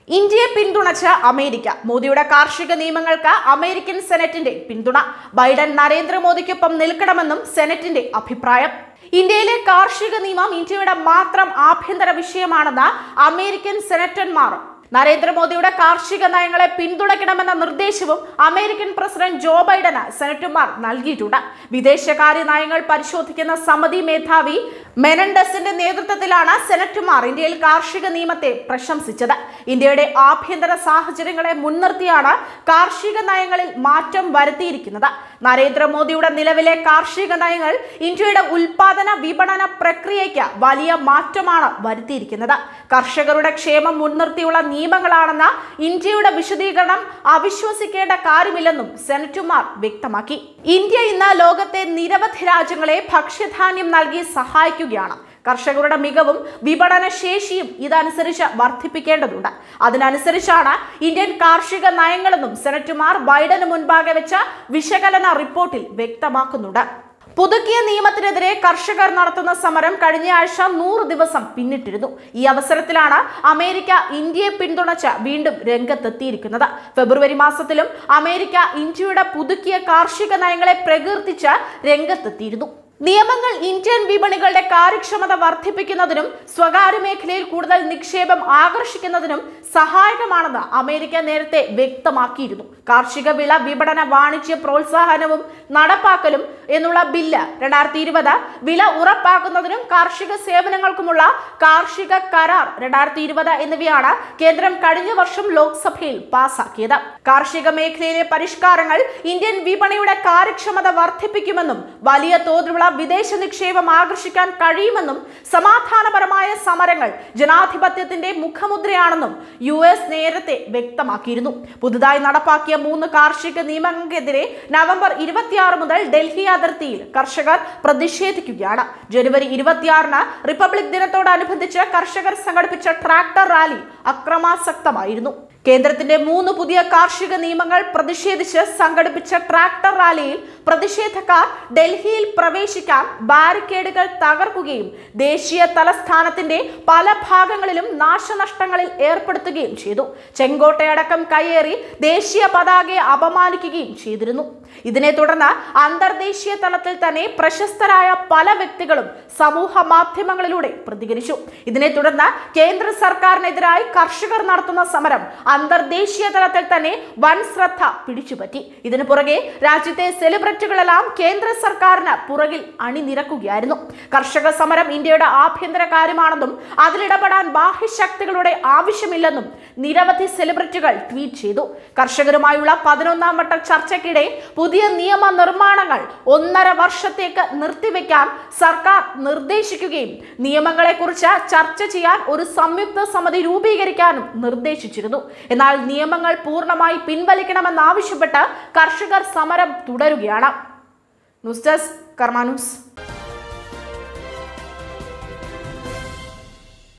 ഇന്ത്യയെ പിന്തുണച്ച അമേരിക്ക. മോദിയുടെ കാർഷിക നിയമങ്ങൾക്ക് അമേരിക്കൻ സെനറ്റിന്റെ പിന്തുണ. ബൈഡൻ നരേന്ദ്രമോദിക്കൊപ്പം നിൽക്കണമെന്നും സെനറ്റിന്റെ അഭിപ്രായം. ഇന്ത്യയിലെ കാർഷിക നിയമം ഇന്ത്യയുടെ മാത്രം ആഭ്യന്തര വിഷയമാണെന്ന് അമേരിക്കൻ സെനറ്റർമാർ. നരേന്ദ്രമോദിയുടെ കാർഷിക നയങ്ങളെ പിന്തുണയ്ക്കണമെന്ന നിർദ്ദേശവും അമേരിക്കൻ പ്രസിഡന്റ് ജോ ബൈഡന് സെനറ്റർമാർ നൽകിയിട്ടുണ്ട്. വിദേശകാര്യ നയങ്ങൾ പരിശോധിക്കുന്ന സമിതി മേധാവി മെനൻഡസിന്റെ നേതൃത്വത്തിലാണ് സെനറ്റർമാർ ഇന്ത്യയിൽ കാർഷിക നിയമത്തെ പ്രശംസിച്ചത്. ഇന്ത്യയുടെ ആഭ്യന്തര സാഹചര്യങ്ങളെ മുൻനിർത്തിയാണ് കാർഷിക നയങ്ങളിൽ മാറ്റം വരുത്തിയിരിക്കുന്നത്. നരേന്ദ്രമോദിയുടെ നിലവിലെ കാർഷിക നയങ്ങൾ ഇന്ത്യയുടെ ഉൽപാദന വിപണന പ്രക്രിയയ്ക്ക് വലിയ മാറ്റമാണ് വരുത്തിയിരിക്കുന്നത്. കർഷകരുടെ ക്ഷേമം മുൻനിർത്തിയുള്ള നിയമങ്ങളാണെന്ന ഇന്ത്യയുടെ വിശദീകരണം അവിശ്വസിക്കേണ്ട കാര്യമില്ലെന്നും സെനറ്റർമാർ വ്യക്തമാക്കി. ഇന്ത്യ ഇന്ന് ലോകത്തെ നിരവധി രാജ്യങ്ങളെ ഭക്ഷ്യധാന്യം നൽകി സഹായിക്കുകയാണ്. കർഷകരുടെ മികവും വിപണന ശേഷിയും ഇതനുസരിച്ച് വർദ്ധിപ്പിക്കേണ്ടതുണ്ട്. അതിനനുസരിച്ചാണ് ഇന്ത്യൻ കാർഷിക നയങ്ങളെന്നും സെനറ്റർമാർ ബൈഡന് മുൻപാകെ വെച്ച വിശകലന റിപ്പോർട്ടിൽ വ്യക്തമാക്കുന്നുണ്ട്. പുതുക്കിയ നിയമത്തിനെതിരെ കർഷകർ നടത്തുന്ന സമരം കഴിഞ്ഞ ആഴ്ച 100 ദിവസം പിന്നിട്ടിരുന്നു. ഈ അവസരത്തിലാണ് അമേരിക്ക ഇന്ത്യയെ പിന്തുണച്ച് വീണ്ടും രംഗത്തെത്തിയിരിക്കുന്നത്. ഫെബ്രുവരി മാസത്തിലും അമേരിക്ക ഇന്ത്യയുടെ പുതുക്കിയ കാർഷിക നയങ്ങളെ പ്രകീർത്തിച്ച് രംഗത്തെത്തിയിരുന്നു. നിയമങ്ങൾ ഇന്ത്യൻ വിപണികളുടെ കാര്യക്ഷമത വർദ്ധിപ്പിക്കുന്നതിനും സ്വകാര്യ മേഖലയിൽ കൂടുതൽ നിക്ഷേപം ആകർഷിക്കുന്നതിനും സഹായകമാണെന്ന് അമേരിക്ക നേരത്തെ വ്യക്തമാക്കിയിരുന്നു. കാർഷിക വിള വിപണന വാണിജ്യ പ്രോത്സാഹനവും നടപ്പാക്കലും എന്നുള്ള ബില്ല് 2020, വില ഉറപ്പാക്കുന്നതിനും കാർഷിക സേവനങ്ങൾക്കുമുള്ള കാർഷിക കരാർ 2020 എന്നിവയാണ് കേന്ദ്രം കഴിഞ്ഞ വർഷം ലോക്സഭയിൽ പാസാക്കിയത്. കാർഷിക മേഖലയിലെ പരിഷ്കാരങ്ങൾ ഇന്ത്യൻ വിപണിയുടെ കാര്യക്ഷമത വർദ്ധിപ്പിക്കുമെന്നും വലിയ തോതിലുള്ള വിദേശ നിക്ഷേപം ആകർഷിക്കാൻ കഴിയുമെന്നും സമാധാനപരമായ സമരങ്ങൾ ജനാധിപത്യത്തിന്റെ മുഖമുദ്രയാണെന്നും US നേരത്തെ വ്യക്തമാക്കിയിരുന്നു. പുതുതായി നടപ്പാക്കിയ 3 കാർഷിക നിയമങ്ങൾക്കെതിരെ നവംബർ 26 മുതൽ ഡൽഹി അതിർത്തിയിൽ കർഷകർ പ്രതിഷേധിക്കുകയാണ്. ജനുവരി 26-ന് റിപ്പബ്ലിക് ദിനത്തോടനുബന്ധിച്ച് കർഷകർ സംഘടിപ്പിച്ച ട്രാക്ടർ റാലി അക്രമാസക്തമായിരുന്നു. കേന്ദ്രത്തിന്റെ 3 പുതിയ കാർഷിക നിയമങ്ങൾ പ്രതിഷേധിച്ച് സംഘടിപ്പിച്ച ട്രാക്ടർ റാലിയിൽ പ്രതിഷേധക്കാർ ഡൽഹിയിൽ പ്രവേശിക്കാൻ ബാരിക്കേഡുകൾ തകർക്കുകയും ദേശീയ തലസ്ഥാനത്തിന്റെ പല ഭാഗങ്ങളിലും നാശനഷ്ടങ്ങളിൽ ഏർപ്പെടുത്തുകയും ചെയ്തു. ചെങ്കോട്ടയടക്കം കയ്യേറി ദേശീയ പതാകയെ അപമാനിക്കുകയും ചെയ്തിരുന്നു. ഇതിനെ തുടർന്ന് അന്തർദേശീയ തലത്തിൽ തന്നെ പ്രശസ്തരായ പല വ്യക്തികളും സമൂഹ മാധ്യമങ്ങളിലൂടെ പ്രതികരിച്ചു. ഇതിനെ തുടർന്ന് കേന്ദ്ര സർക്കാരിനെതിരായി കർഷകർ നടത്തുന്ന സമരം അന്തർദേശീയ തലത്തിൽ തന്നെ വൻ ശ്രദ്ധ പിടിച്ചുപറ്റി. ഇതിനു പുറകെ രാജ്യത്തെ സെലിബ്രിറ്റികളെല്ലാം കേന്ദ്ര സർക്കാരിന് പുറകിൽ അണിനിരക്കുകയായിരുന്നു. കർഷക സമരം ഇന്ത്യയുടെ ആഭ്യന്തര കാര്യമാണെന്നും അതിലിടപെടാൻ ബാഹ്യശക്തികളുടെ ആവശ്യമില്ലെന്നും നിരവധി സെലിബ്രിറ്റികൾ ട്വീറ്റ് ചെയ്തു. കർഷകരുമായുള്ള 11ാം വട്ട ചർച്ചയ്ക്കിടെ പുതിയ നിയമ നിർമ്മാണങ്ങൾ 1.5 വർഷത്തേക്ക് നിർത്തിവെക്കാൻ സർക്കാർ നിർദ്ദേശിക്കുകയും നിയമങ്ങളെക്കുറിച്ച് ചർച്ച ചെയ്യാൻ ഒരു സംയുക്ത സമിതി രൂപീകരിക്കാനും നിർദ്ദേശിച്ചിരുന്നു. എന്നാൽ നിയമങ്ങൾ പൂർണ്ണമായി പിൻവലിക്കണമെന്നാവശ്യപ്പെട്ട് കർഷകർ സമരം തുടരുകയാണ്. News desk Karma news.